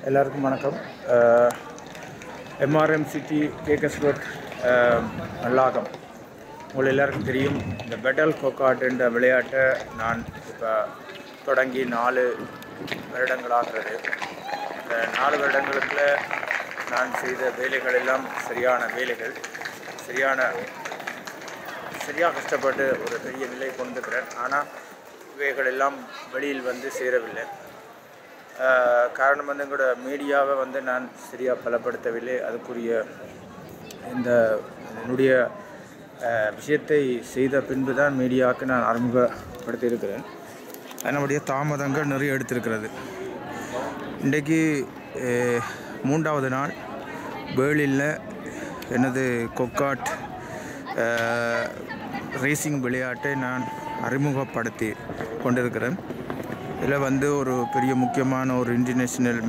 எல்லாருக்கும் வணக்கம். MRM city கேகஸ்வர்த் நல்லாகம். உங்கள் எல்லாருக்கும் தெரியும், இந்த பெடல் கோகாட் என்ற விளையாட்டை நான் இப்போ தொடங்கி 4 வருடங்களாகிறது. இந்த 4 வருடங்களுக்குள்ள நான் செய்த வேலைகள் எல்லாம் சரியான வேலைகள், சரியாக கஷ்டப்பட்டு ஒரு பெரிய நிலை கொண்டிருக்கிறேன். ஆனால் இவைகள் எல்லாம் வெளியில் வந்து சேரவில்லை. காரணம் வந்து எங்களோட மீடியாவை வந்து நான் சரியாக பலப்படுத்தவில்லை. அதுக்குரிய என்னுடைய விஷயத்தை செய்த பின்பு தான் மீடியாவுக்கு நான் அறிமுகப்படுத்தியிருக்கிறேன். அதனுடைய தாமதங்கள் நிறைய எடுத்திருக்கிறது. இன்றைக்கு 3வது நாள் பேர்லினில் எனது கோகாட் ரேசிங் விளையாட்டை நான் அறிமுகப்படுத்தி கொண்டிருக்கிறேன். இதில் வந்து ஒரு பெரிய முக்கியமான ஒரு இன்டர்நேஷ்னல்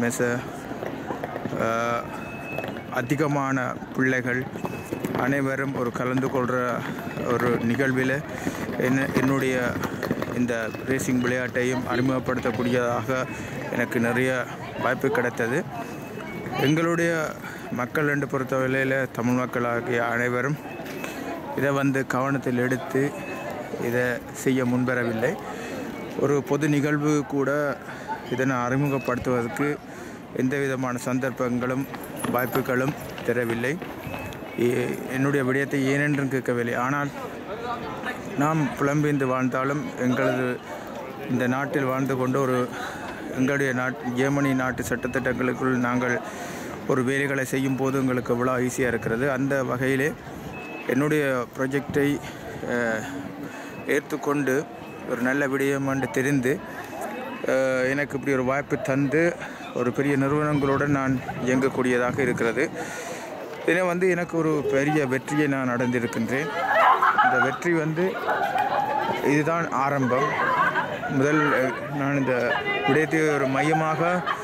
அதிகமான பிள்ளைகள் அனைவரும் ஒரு கலந்து கொள்கிற ஒரு நிகழ்வில் என்னுடைய இந்த ரேசிங் விளையாட்டையும் அறிமுகப்படுத்தக்கூடியதாக எனக்கு நிறைய வாய்ப்பு கிடைத்தது. எங்களுடைய மக்கள் என்று பொறுத்தவரையில் தமிழ் மக்களாகிய அனைவரும் இதை வந்து கவனத்தில் எடுத்து இதை செய்ய முன்வரவில்லை. ஒரு பொது நிகழ்வு கூட இதனை அறிமுகப்படுத்துவதற்கு எந்த விதமான சந்தர்ப்பங்களும் வாய்ப்புகளும் தரவில்லை. என்னுடைய விடயத்தை ஏனென்றும் கேட்கவில்லை. ஆனால் நாம் புலம்பெயர்ந்து வாழ்ந்தாலும் எங்களது இந்த நாட்டில் வாழ்ந்து கொண்டு எங்களுடைய ஜெர்மனி நாட்டு சட்டத்திட்டங்களுக்குள் நாங்கள் ஒரு வேலைகளை செய்யும் போது எங்களுக்கு எவ்வளோ ஈஸியாக இருக்கிறது. அந்த வகையிலே என்னுடைய ப்ராஜெக்டை ஏற்றுக்கொண்டு ஒரு நல்ல விடயம் என்று தெரிந்து எனக்கு இப்படி ஒரு வாய்ப்பு தந்து ஒரு பெரிய நிறுவனங்களுடன் நான் இயங்கக்கூடியதாக இருக்கிறது. இதை வந்து எனக்கு ஒரு பெரிய வெற்றியை நான் அடைந்திருக்கின்றேன். இந்த வெற்றி வந்து இதுதான் ஆரம்பம். நான் இந்த விடயத்தை ஒரு மையமாக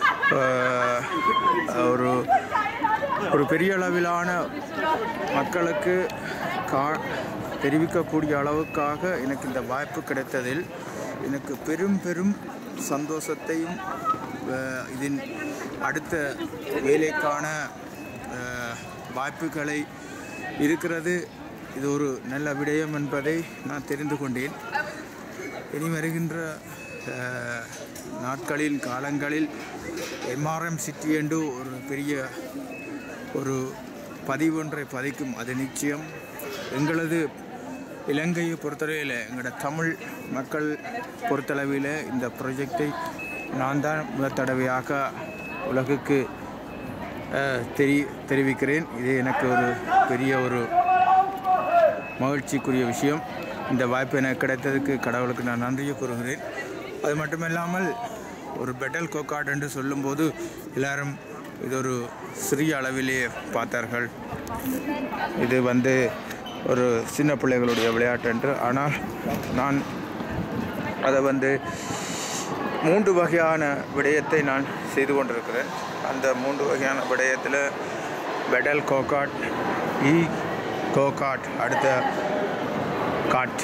ஒரு பெரிய அளவிலான மக்களுக்கு தெரிவிக்கக்கூடிய அளவுக்காக எனக்கு இந்த வாய்ப்பு கிடைத்ததில் எனக்கு பெரும் சந்தோஷத்தையும் இதன் அடுத்த வேலைக்கான வாய்ப்புகளை இருக்கிறது. இது ஒரு நல்ல விடயம் என்பதை நான் தெரிந்து கொண்டேன். இனி வருகின்ற நாட்களில் காலங்களில் எம்ஆர்எம் சிட்டி என்று ஒரு பெரிய ஒரு பதிவொன்றை பதிக்கும். அது நிச்சயம் எங்களது இலங்கையை பொறுத்தளவில், எங்களோட தமிழ் மக்கள் பொறுத்தளவில் இந்த ப்ராஜெக்டை நான் தான் முதல் தடவையாக உலகுக்கு தெரிவிக்கிறேன். இது எனக்கு ஒரு பெரிய ஒரு மகிழ்ச்சிக்குரிய விஷயம். இந்த வாய்ப்பு எனக்கு கிடைத்ததுக்கு கடவுளுக்கு நான் நன்றியை கூறுகிறேன். அது மட்டுமில்லாமல் ஒரு பெடல் கோகாட் என்று சொல்லும்போது எல்லாரும் இது ஒரு சிறிய அளவிலே பார்த்தார்கள். இது வந்து ஒரு சின்ன பிள்ளைகளுடைய விளையாட்டு என்று. ஆனால் நான் அதை வந்து 3 வகையான விடயத்தை நான் செய்து கொண்டிருக்கிறேன். அந்த 3 வகையான விடயத்தில் பெடல் கோகாட், கோகாட், அடுத்த காட்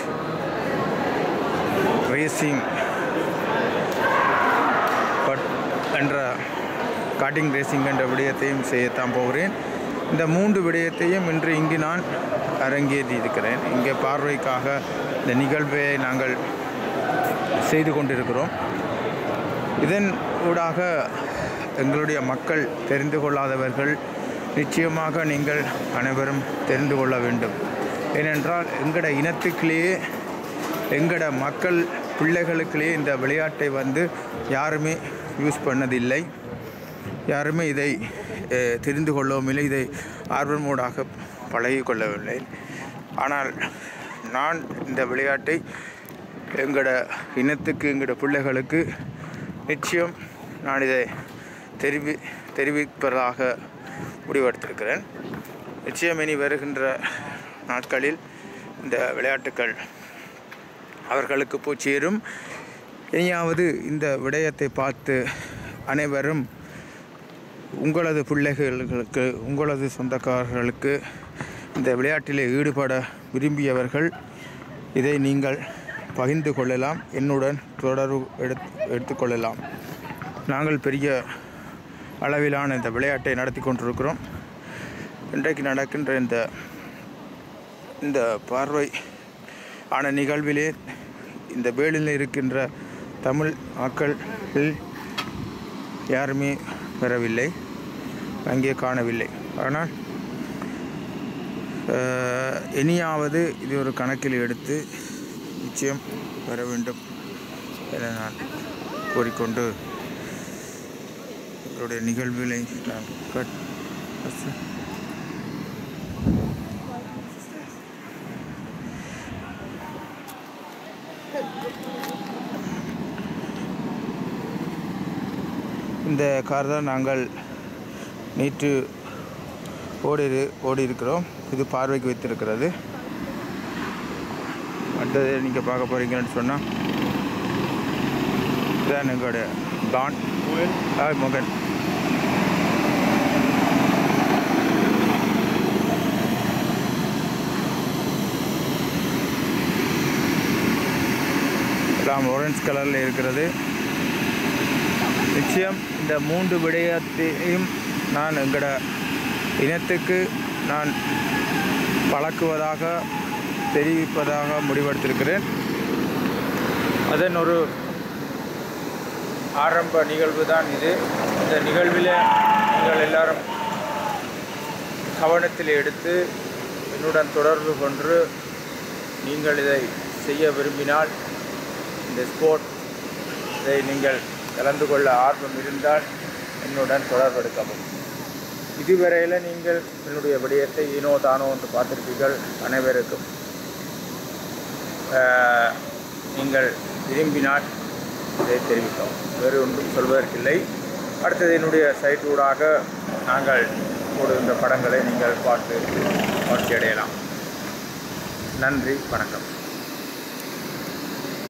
ரேசிங் என்ற காட்டிங் ரேசிங் என்ற விடயத்தையும் செய்யத்தான் போகிறேன். இந்த 3 விடயத்தையும் இன்று இங்கு நான் அரங்கேறி இருக்கிறேன். இங்கே பார்வைக்காக இந்த நிகழ்வை நாங்கள் செய்து கொண்டிருக்கிறோம். இதன் ஊடாக எங்களுடைய மக்கள் தெரிந்து கொள்ளாதவர்கள் நிச்சயமாக நீங்கள் அனைவரும் தெரிந்து கொள்ள வேண்டும். ஏனென்றால் எங்களோட இனத்துக்குள்ளேயே, எங்களோட மக்கள் பிள்ளைகளுக்குள்ளேயே இந்த விளையாட்டை வந்து யாருமே யூஸ் பண்ணதில்லை. யாருமே இதை தெரிந்து கொள்ளவும் இல்லை, இதை ஆர்வமூடாக பழகி கொள்ளவில்லை. ஆனால் நான் இந்த விளையாட்டை எங்களோட இனத்துக்கு, எங்களோட பிள்ளைகளுக்கு நிச்சயம் நான் இதை தெரிவிப்பதாக முடிவெடுத்திருக்கிறேன். நிச்சயம் இனி வருகின்ற நாட்களில் இந்த விளையாட்டுக்கள் அவர்களுக்கு போய் சேரும். இனியாவது இந்த விடயத்தை பார்த்து அனைவரும் உங்களது பிள்ளைகளுக்கு, உங்களது சொந்தக்காரர்களுக்கு இந்த விளையாட்டிலே ஈடுபட விரும்பியவர்கள் இதை நீங்கள் பகிர்ந்து கொள்ளலாம், என்னுடன் தொடர்பு எடுத்துக்கொள்ளலாம். நாங்கள் பெரிய அளவிலான இந்த விளையாட்டை நடத்தி கொண்டிருக்கிறோம். இன்றைக்கு நடக்கின்ற இந்த பார்வை ஆன நிகழ்விலே இந்த வேளில் இருக்கின்ற தமிழ் மக்கள் யாருமே வரவில்லை, அங்கே காணவில்லை. ஆனால் இனியாவது இது ஒரு கணக்கில் எடுத்து நிச்சயம் வர வேண்டும் என நான் கூறிக்கொண்டு என்னுடைய நிகழ்வுகளை நான் இந்த கார் தான் நாங்கள் நேற்று ஓடி இருக்கிறோம். இது பார்வைக்கு வைத்திருக்கிறது. அடுத்தது நீங்கள் பார்க்க போகிறீங்கன்னு சொன்னால் இதுதான் எங்களுடைய டான் மகன். எல்லாம் ஆரஞ்சு கலரில் இருக்கிறது. நிச்சயம் இந்த 3 விடயத்தையும் நான் எங்களோட இனத்துக்கு நான் பழக்குவதாக தெரிவிப்பதாக முடிவெடுத்திருக்கிறேன். அதன் ஒரு ஆரம்ப நிகழ்வு தான் இது. இந்த நிகழ்வில் நீங்கள் எல்லாரும் கவனத்தில் எடுத்து என்னுடன் தொடர்பு கொண்டு நீங்கள் இதை செய்ய விரும்பினால், இந்த ஸ்போர்ட் இதை நீங்கள் கலந்து கொள்ள ஆர்வம் இருந்தால் என்னுடன் தொடர்பெடுக்கவும். இதுவரையில் நீங்கள் என்னுடைய விடயத்தை ஈனோ தானோ என்று பார்த்திருப்பீர்கள். அனைவருக்கும் நீங்கள் விரும்பினால் இதை தெரிவிக்கவும். வேறு ஒன்றும் சொல்வதற்கில்லை. அடுத்தது என்னுடைய சைட் ஊடாக நாங்கள் போடுகின்ற படங்களை நீங்கள் பார்த்து மகிழ்ச்சி அடையலாம். நன்றி, வணக்கம்.